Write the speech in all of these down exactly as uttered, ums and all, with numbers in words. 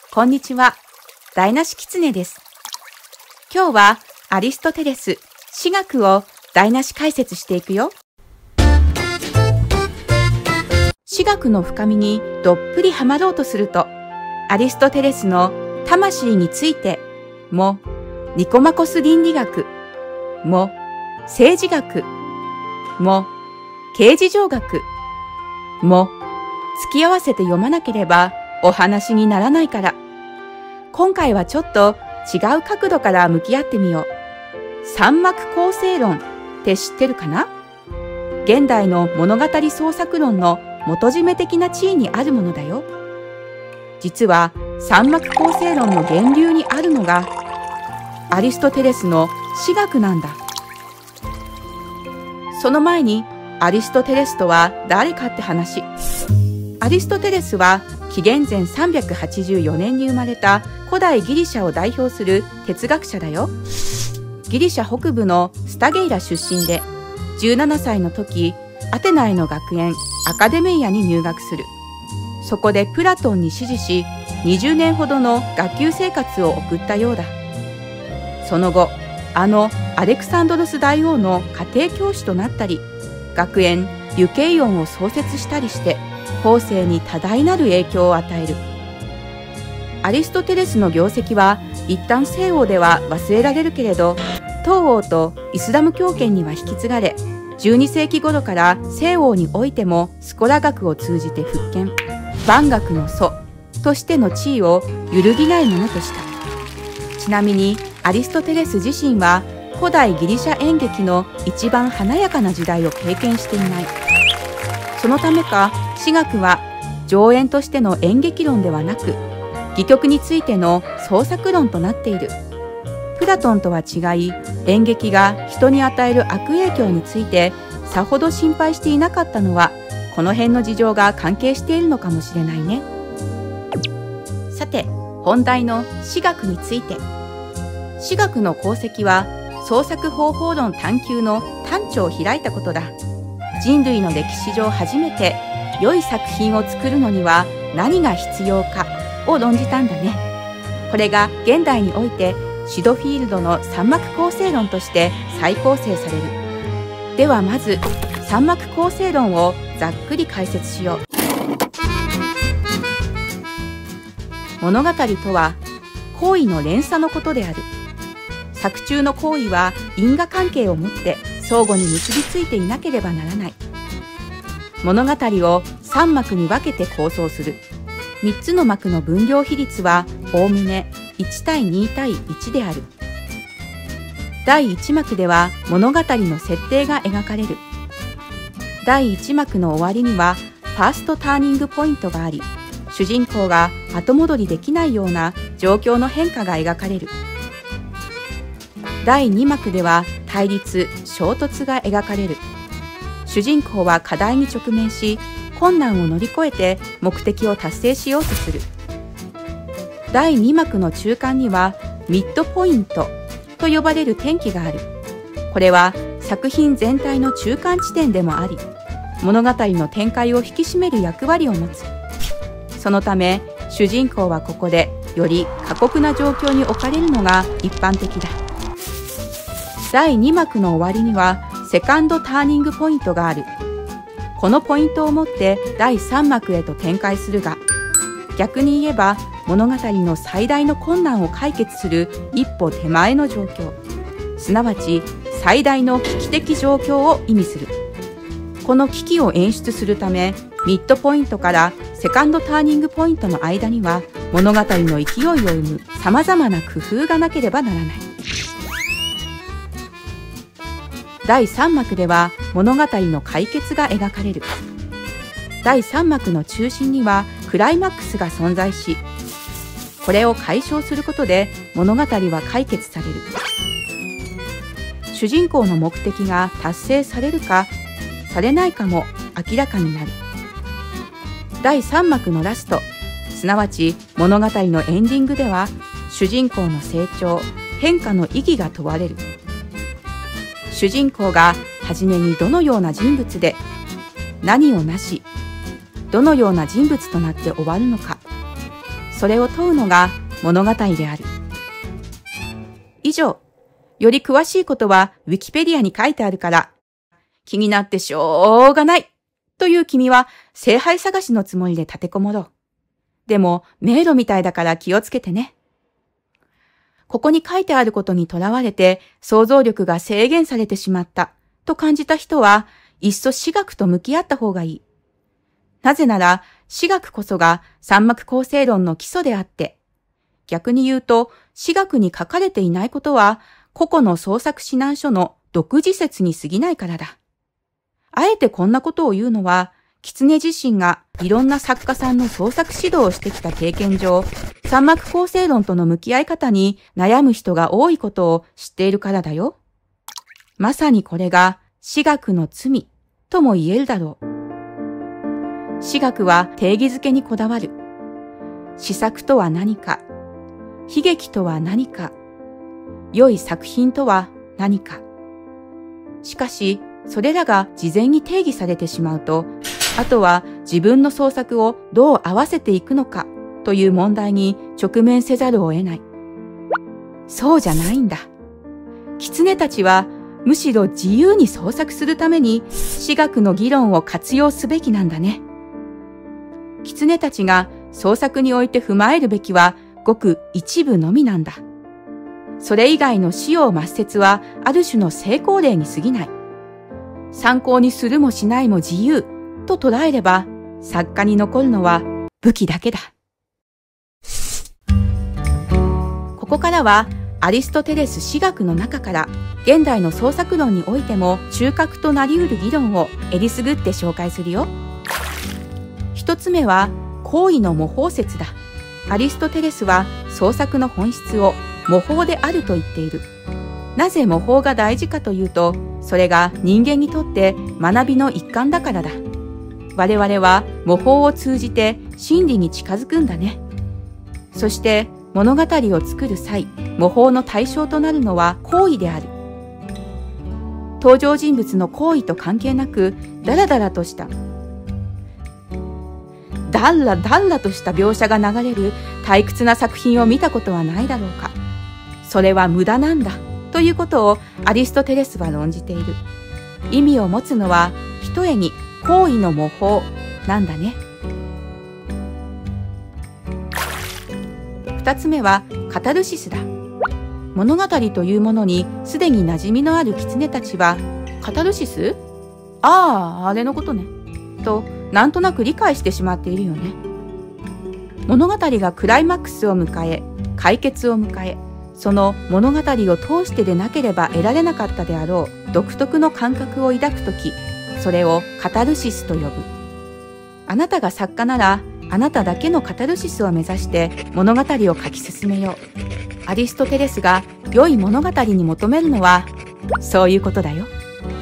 こんにちは。台無し狐です。今日はアリストテレス、史学を台無し解説していくよ。史学の深みにどっぷりはまろうとすると、アリストテレスの魂についても、ニコマコス倫理学も、政治学も、刑事上学も、付き合わせて読まなければお話にならないから、今回はちょっと違う角度から向き合ってみよう。三幕構成論って知ってるかな？現代の物語創作論の元締め的な地位にあるものだよ。実は三幕構成論の源流にあるのがアリストテレスの史学なんだ。その前にアリストテレスとは誰かって話。アリストテレスは紀元前さんびゃくはちじゅうよねんに生まれた古代ギリシャを代表する哲学者だよ。ギリシャ北部のスタゲイラ出身で、じゅうななさいの時、アテナイの学園アカデメイアに入学する。そこでプラトンに師事し、にじゅうねんほどの学級生活を送ったようだ。その後、あのアレクサンドロス大王の家庭教師となったり、学園リュケイオンを創設したりして、後世に多大なる影響を与える。アリストテレスの業績は一旦西欧では忘れられるけれど、東欧とイスラム教圏には引き継がれ、じゅうにせいき頃から西欧においてもスコラ学を通じて復権、万学の祖としての地位を揺るぎないものとした。ちなみにアリストテレス自身は古代ギリシャ演劇の一番華やかな時代を経験していない。そのためか、史学は上演としての演劇論ではなく、戯曲についての創作論となっている。プラトンとは違い、演劇が人に与える悪影響についてさほど心配していなかったのは、この辺の事情が関係しているのかもしれないね。さて、本題の史学について。史学の功績は、創作方法論探求の端緒を開いたことだ。人類の歴史上初めて良い作品を作るのには何が必要かを論じたんだね。これが現代においてシュドフィールドの三幕構成論として再構成される。ではまず三幕構成論をざっくり解説しよう。物語とは行為の連鎖のことである。作中の行為は因果関係を持って相互に結びついていなければならない。物語をさん幕に分けて構想する。みっつの幕の分量比率はおおむねいちたいにたいいちである。だいいち幕では物語の設定が描かれる。だいいち幕の終わりにはファーストターニングポイントがあり、主人公が後戻りできないような状況の変化が描かれる。だいに幕では対立、衝突が描かれる。主人公は課題に直面し、困難を乗り越えて目的を達成しようとする。だいに幕の中間にはミッドポイントと呼ばれる転機がある。これは作品全体の中間地点でもあり、物語の展開を引き締める役割を持つ。そのため、主人公はここでより過酷な状況に置かれるのが一般的だ。だいに幕の終わりにはセカンドターニングポイントがある。このポイントをもってだいさん幕へと展開するが、逆に言えば物語の最大の困難を解決する一歩手前の状況、すなわち最大の危機的状況を意味する。この危機を演出するため、ミッドポイントからセカンドターニングポイントの間には物語の勢いを生むさまざまな工夫がなければならない。だいさん幕では物語の解決が描かれる。だいさん幕の中心にはクライマックスが存在し、これを解消することで物語は解決される。主人公の目的が達成されるかされないかも明らかになる。だいさん幕のラスト、すなわち物語のエンディングでは、主人公の成長、変化の意義が問われる。主人公が初めにどのような人物で、何をなし、どのような人物となって終わるのか、 それを問うのが物語である。以上。より詳しいことはウィキペディアに書いてあるから、気になってしょうがないという君は聖杯探しのつもりで立てこもろう。でも迷路みたいだから気をつけてね。ここに書いてあることにとらわれて想像力が制限されてしまったと感じた人は、いっそ史学と向き合った方がいい。なぜなら史学こそが三幕構成論の基礎であって、逆に言うと史学に書かれていないことは個々の創作指南書の独自説に過ぎないからだ。あえてこんなことを言うのは、狐自身がいろんな作家さんの創作指導をしてきた経験上、三幕構成論との向き合い方に悩む人が多いことを知っているからだよ。まさにこれが史学の罪とも言えるだろう。史学は定義づけにこだわる。詩作とは何か、悲劇とは何か、良い作品とは何か。しかし、それらが事前に定義されてしまうと、あとは自分の創作をどう合わせていくのかという問題に直面せざるを得ない。そうじゃないんだ。狐たちはむしろ自由に創作するために史学の議論を活用すべきなんだね。狐たちが創作において踏まえるべきはごく一部のみなんだ。それ以外の使用抹殺はある種の成功例に過ぎない。参考にするもしないも自由と捉えれば、作家に残るのは武器だけだ。ここからはアリストテレス史学の中から現代の創作論においても中核となり得る議論をえりすぐって紹介するよ。一つ目は行為の模倣説だ。アリストテレスは創作の本質を模倣であると言っている。なぜ模倣が大事かというと、それが人間にとって学びの一環だからだ。我々は模倣を通じて真理に近づくんだね。そして物語を作る際、模倣の対象となるのは行為である。登場人物の行為と関係なく、ダラダラとした、ダッラダッラとした描写が流れる退屈な作品を見たことはないだろうか。それは無駄なんだ。ということをアリストテレスは論じている。意味を持つのはひとえに行為の模倣なんだね。二つ目はカタルシスだ。物語というものにすでに馴染みのある狐たちは、カタルシス？ああ、あれのことね。と、なんとなく理解してしまっているよね。物語がクライマックスを迎え、解決を迎え、その物語を通してでなければ得られなかったであろう独特の感覚を抱くとき、それをカタルシスと呼ぶ。あなたが作家なら、あなただけのカタルシスを目指して物語を書き進めよう。アリストテレスが良い物語に求めるのは、そういうことだよ。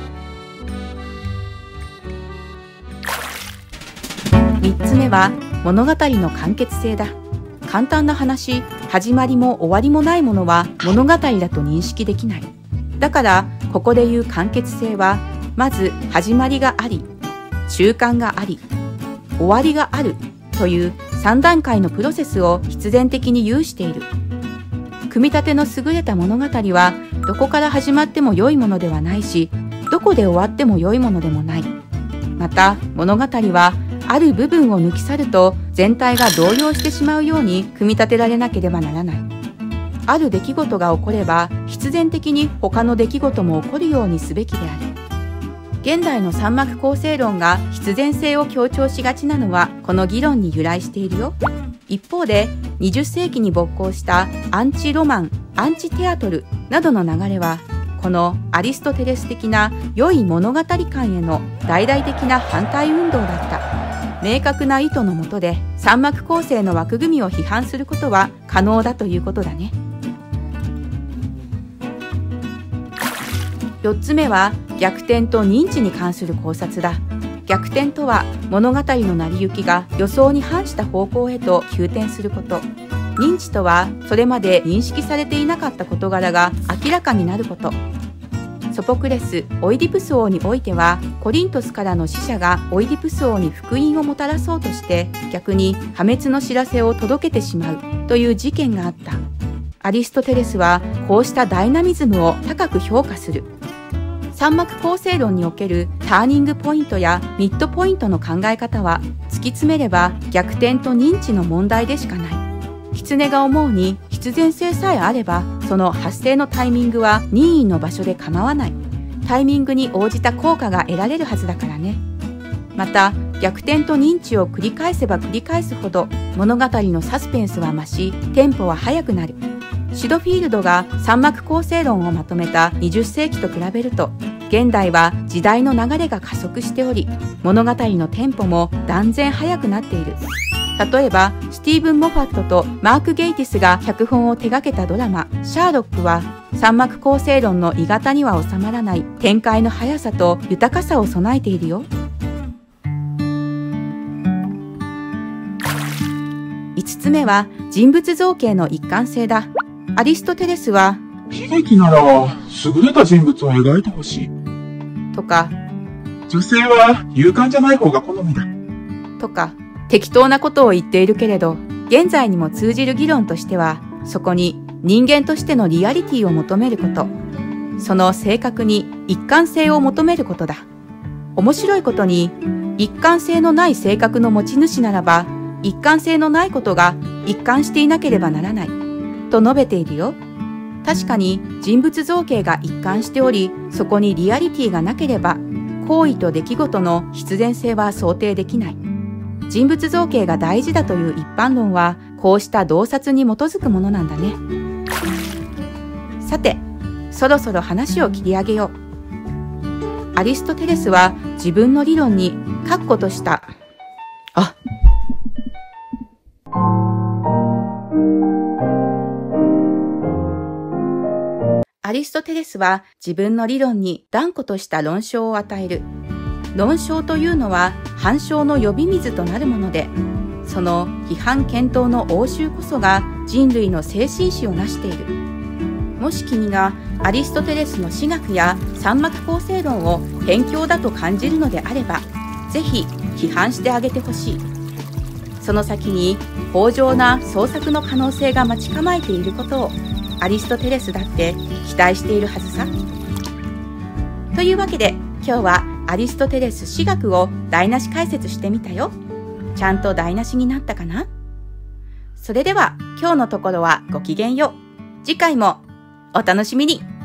三つ目は物語の完結性だ。簡単な話、始まりも終わりもないものは物語だと認識できない。だから、ここで言う完結性は、まず始まりがあり、中間があり、終わりがあるというさん段階のプロセスを必然的に有している。組み立ての優れた物語は、どこから始まっても良いものではないし、どこで終わっても良いものでもない。また、物語は、ある部分を抜き去ると全体が動揺してしまうように組み立てられなければならない。ある出来事が起これば必然的に他の出来事も起こるようにすべきである。現代の三幕構成論が必然性を強調しがちなのはこの議論に由来しているよ。一方でにじゅっ世紀に勃興したアンチロマン、アンチテアトルなどの流れはこのアリストテレス的な良い物語観への大々的な反対運動だった。明確な意図のもとで三幕構成の枠組みを批判することは可能だということだね。よっつめは逆転と認知に関する考察だ。逆転とは物語の成り行きが予想に反した方向へと急転すること。認知とはそれまで認識されていなかった事柄が明らかになること。 ソポクレス・オイディプス王においては、コリントスからの使者がオイディプス王に福音をもたらそうとして逆に破滅の知らせを届けてしまうという事件があった。アリストテレスはこうしたダイナミズムを高く評価する。三幕構成論におけるターニングポイントやミッドポイントの考え方は突き詰めれば逆転と認知の問題でしかない。狐が思うに必然性さえあれば、その発生のタイミングは任意の場所で構わない。タイミングに応じた効果が得られるはずだからね。また逆転と認知を繰り返せば繰り返すほど物語のサスペンスは増し、テンポは速くなる。シドフィールドが三幕構成論をまとめたにじゅっせいきと比べると、現代は時代の流れが加速しており、物語のテンポも断然速くなっている。例えばスティーブン・モファットとマーク・ゲイティスが脚本を手掛けたドラマ「シャーロック」は三幕構成論の鋳型には収まらない展開の速さと豊かさを備えているよ。いつつめは人物造形の一貫性だ。アリストテレスは悲劇なら優れた人物を描いてほしいとか、 女性は勇敢じゃない方が好みだとか適当なことを言っているけれど、現在にも通じる議論としては、そこに人間としてのリアリティを求めること、その性格に一貫性を求めることだ。面白いことに、一貫性のない性格の持ち主ならば、一貫性のないことが一貫していなければならない、と述べているよ。確かに人物造形が一貫しており、そこにリアリティがなければ、行為と出来事の必然性は想定できない。人物造形が大事だという一般論は、こうした洞察に基づくものなんだね。さて、そろそろ話を切り上げよう。アリストテレスは自分の理論に確固とした、あ、アリストテレスは自分の理論に断固とした論証を与える。論証というのは反証の呼び水となるもので、その批判検討の応酬こそが人類の精神史を成している。もし君がアリストテレスの史学や三幕構成論を偏狭だと感じるのであれば、ぜひ批判してあげてほしい。その先に豊穣な創作の可能性が待ち構えていることをアリストテレスだって期待しているはずさ。というわけで今日はアリストテレス史学を台無し解説してみたよ。ちゃんと台無しになったかな？それでは今日のところはごきげんよう。次回もお楽しみに。